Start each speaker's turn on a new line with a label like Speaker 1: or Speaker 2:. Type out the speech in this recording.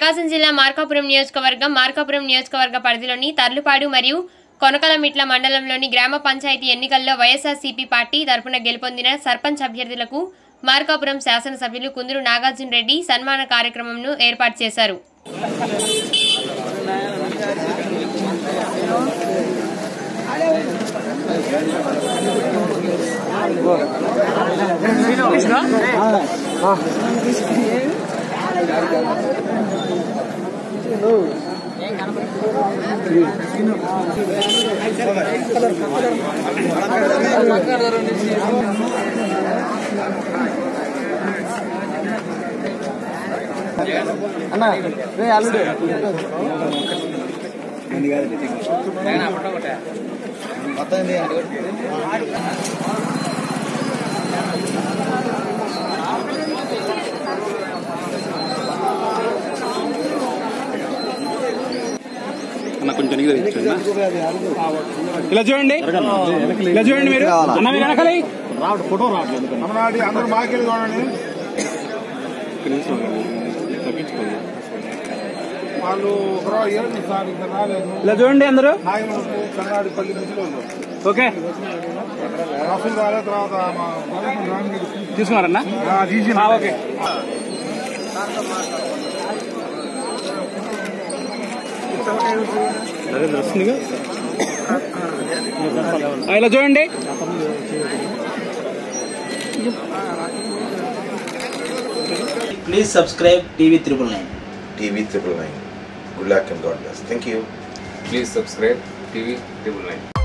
Speaker 1: ప్రకాశం జిల్లా మార్కాపురం నియోజకవర్గ పరిధిలోని తర్లుపాడు మరియు కొనకలమిట్ల మండలంలోని గ్రామ పంచాయతీ ఎన్నికల్లో వైఎస్ఆర్సీపీ పార్టీ తరపున గెలుపొందిన సర్పంచ్ అభ్యర్థులకు మార్కాపురం శాసనసభ్యులు కుందూరు నాగార్జున రెడ్డి సన్మాన కార్యక్రమంను ఏర్పాటు చేశారు.
Speaker 2: అన్నా రే అల్లుడు
Speaker 3: కొంచెం ఇలా చూడండి, ఇలా చూడండి మీరు అన్న మీరు వెనకాలి ఫోటో రావట్లేదు.
Speaker 4: అందరూ మాకెళ్ళి చూడండి. వాళ్ళు
Speaker 3: ఇలా చూడండి అందరూ.
Speaker 4: కన్నాడిపల్లి ముసలి
Speaker 3: ఓకే
Speaker 4: రాసులు రాలే తర్వాత
Speaker 3: తీసుకున్నారన్నా. ఓకే ఇలా చూడండి.
Speaker 5: Please subscribe TV Triple Nine.
Speaker 6: TV Triple Nine. Good luck and God bless. Thank you.
Speaker 7: Please subscribe TV Triple Nine.